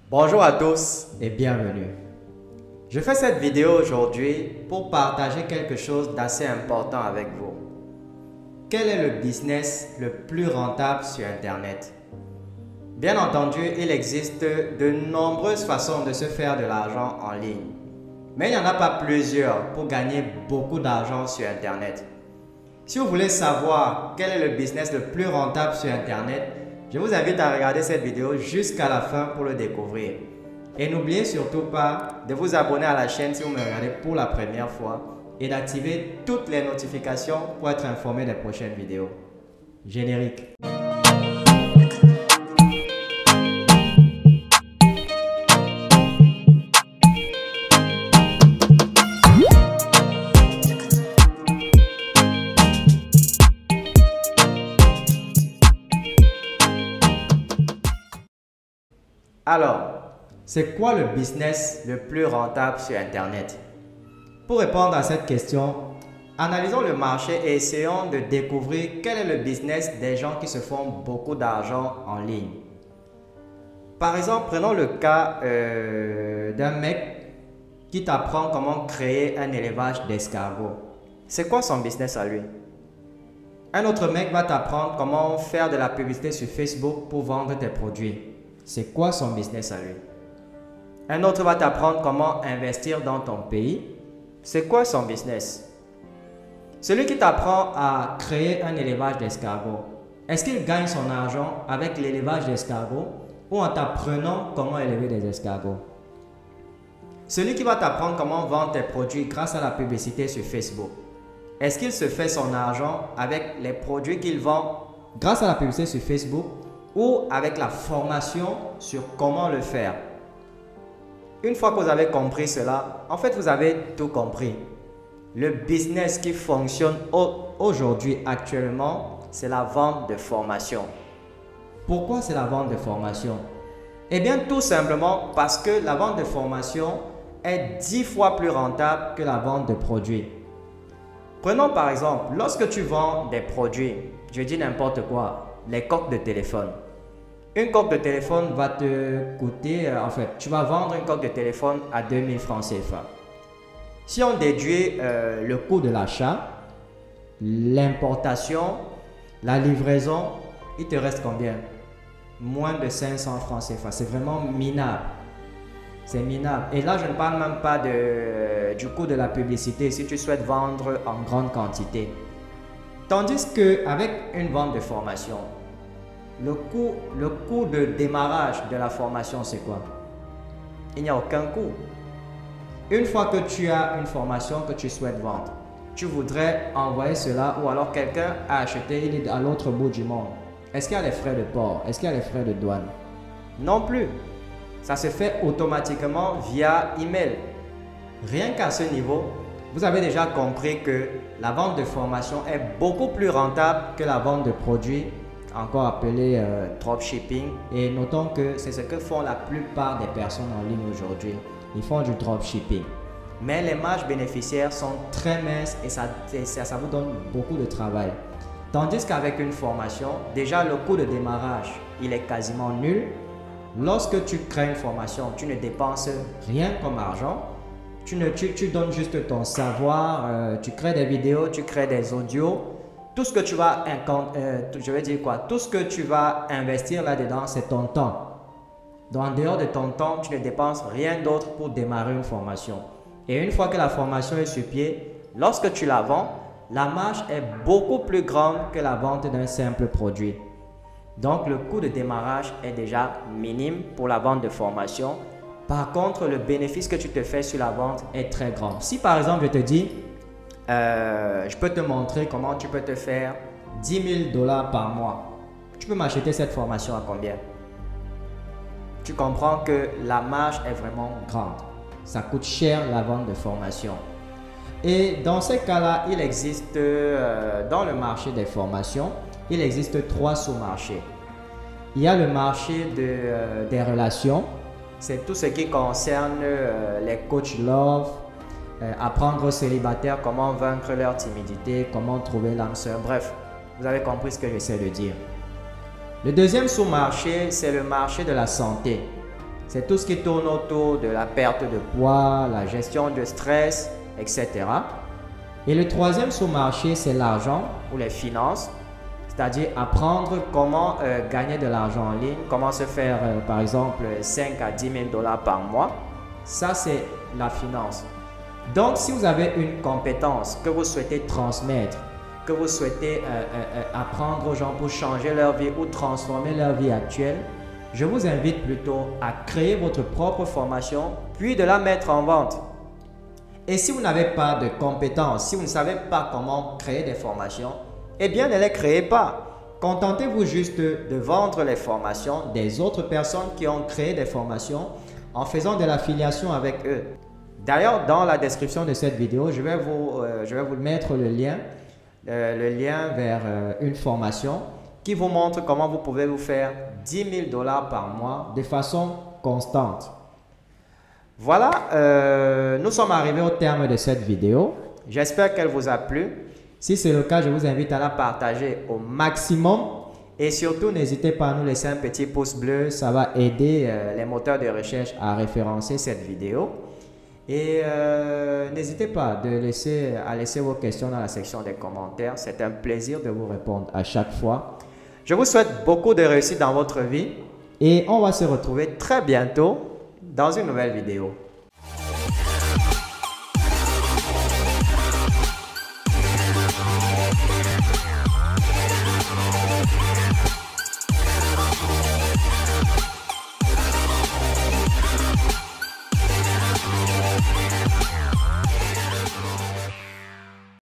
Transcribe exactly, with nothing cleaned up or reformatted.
Bonjour à tous et bienvenue. Je fais cette vidéo aujourd'hui pour partager quelque chose d'assez important avec vous. Quel est le business le plus rentable sur Internet? Bien entendu, il existe de nombreuses façons de se faire de l'argent en ligne. Mais il n'y en a pas plusieurs pour gagner beaucoup d'argent sur Internet. Si vous voulez savoir quel est le business le plus rentable sur Internet, je vous invite à regarder cette vidéo jusqu'à la fin pour le découvrir. Et n'oubliez surtout pas de vous abonner à la chaîne si vous me regardez pour la première fois et d'activer toutes les notifications pour être informé des prochaines vidéos. Générique. Alors, c'est quoi le business le plus rentable sur Internet? Pour répondre à cette question, analysons le marché et essayons de découvrir quel est le business des gens qui se font beaucoup d'argent en ligne. Par exemple, prenons le cas euh, d'un mec qui t'apprend comment créer un élevage d'escargots. C'est quoi son business à lui? Un autre mec va t'apprendre comment faire de la publicité sur Facebook pour vendre tes produits. C'est quoi son business à lui? Un autre va t'apprendre comment investir dans ton pays. C'est quoi son business? Celui qui t'apprend à créer un élevage d'escargots, est-ce qu'il gagne son argent avec l'élevage d'escargots ou en t'apprenant comment élever des escargots? Celui qui va t'apprendre comment vendre tes produits grâce à la publicité sur Facebook, est-ce qu'il se fait son argent avec les produits qu'il vend grâce à la publicité sur Facebook ou avec la formation sur comment le faire? Une fois que vous avez compris cela, en fait, vous avez tout compris. Le business qui fonctionne aujourd'hui, actuellement, c'est la vente de formation. Pourquoi c'est la vente de formation? Eh bien, tout simplement parce que la vente de formation est dix fois plus rentable que la vente de produits. Prenons par exemple, lorsque tu vends des produits, je dis n'importe quoi, les coques de téléphone. Une coque de téléphone va te coûter, euh, en fait, tu vas vendre une coque de téléphone à deux mille francs C F A. Si on déduit euh, le coût de l'achat, l'importation, la livraison, il te reste combien? Moins de cinq cents francs C F A. C'est vraiment minable. C'est minable. Et là, je ne parle même pas de, euh, du coût de la publicité si tu souhaites vendre en grande quantité. Tandis qu'avec une vente de formation, Le coût, le coût de démarrage de la formation, c'est quoi? Il n'y a aucun coût. Une fois que tu as une formation que tu souhaites vendre, tu voudrais envoyer cela ou alors quelqu'un a acheté, il est à l'autre bout du monde. Est-ce qu'il y a les frais de port? Est-ce qu'il y a les frais de douane? Non plus. Ça se fait automatiquement via email. Rien qu'à ce niveau, vous avez déjà compris que la vente de formation est beaucoup plus rentable que la vente de produits, encore appelé euh, dropshipping. Et notons que c'est ce que font la plupart des personnes en ligne aujourd'hui. Ils font du dropshipping. Mais les marges bénéficiaires sont très minces et ça, ça, ça vous donne beaucoup de travail. Tandis qu'avec une formation, déjà le coût de démarrage, il est quasiment nul. Lorsque tu crées une formation, tu ne dépenses rien comme argent. Tu, ne, tu, tu donnes juste ton savoir, euh, tu crées des vidéos, tu crées des audios. Tout ce que tu vas, euh, je vais dire quoi, tout ce que tu vas investir là-dedans, c'est ton temps. Donc, en dehors de ton temps, tu ne dépenses rien d'autre pour démarrer une formation. Et une fois que la formation est sur pied, lorsque tu la vends, la marge est beaucoup plus grande que la vente d'un simple produit. Donc, le coût de démarrage est déjà minime pour la vente de formation. Par contre, le bénéfice que tu te fais sur la vente est très grand. Si par exemple, je te dis, Euh, je peux te montrer comment tu peux te faire dix mille dollars par mois. Tu peux m'acheter cette formation à combien? Tu comprends que la marge est vraiment grande. Ça coûte cher la vente de formation. Et dans ces cas-là, il existe euh, dans le marché des formations, il existe trois sous-marchés. Il y a le marché de, euh, des relations. C'est tout ce qui concerne euh, les coachs love, Euh, apprendre aux célibataires comment vaincre leur timidité, comment trouver l'âme sœur. Bref, vous avez compris ce que j'essaie de dire. Le deuxième sous-marché, c'est le marché de la santé. C'est tout ce qui tourne autour de la perte de poids, la gestion du stress, et cetera. Et le troisième sous-marché, c'est l'argent ou les finances, c'est-à-dire apprendre comment euh, gagner de l'argent en ligne, comment se faire euh, par exemple cinq à dix mille dollars par mois. Ça, c'est la finance. Donc, si vous avez une compétence que vous souhaitez transmettre, que vous souhaitez euh, euh, apprendre aux gens pour changer leur vie ou transformer leur vie actuelle, je vous invite plutôt à créer votre propre formation, puis de la mettre en vente. Et si vous n'avez pas de compétences, si vous ne savez pas comment créer des formations, eh bien ne les créez pas. Contentez-vous juste de vendre les formations des autres personnes qui ont créé des formations en faisant de l'affiliation avec eux. D'ailleurs, dans la description de cette vidéo, je vais vous, euh, je vais vous mettre le lien, euh, le lien vers euh, une formation qui vous montre comment vous pouvez vous faire dix mille dollars par mois de façon constante. Voilà, euh, nous sommes arrivés au terme de cette vidéo. J'espère qu'elle vous a plu. Si c'est le cas, je vous invite à la partager au maximum. Et surtout, n'hésitez pas à nous laisser un petit pouce bleu. Ça va aider euh, les moteurs de recherche à référencer cette vidéo. Et euh, n'hésitez pas de laisser, à laisser vos questions dans la section des commentaires. C'est un plaisir de vous répondre à chaque fois. Je vous souhaite beaucoup de réussite dans votre vie. Et on va se retrouver très bientôt dans une nouvelle vidéo.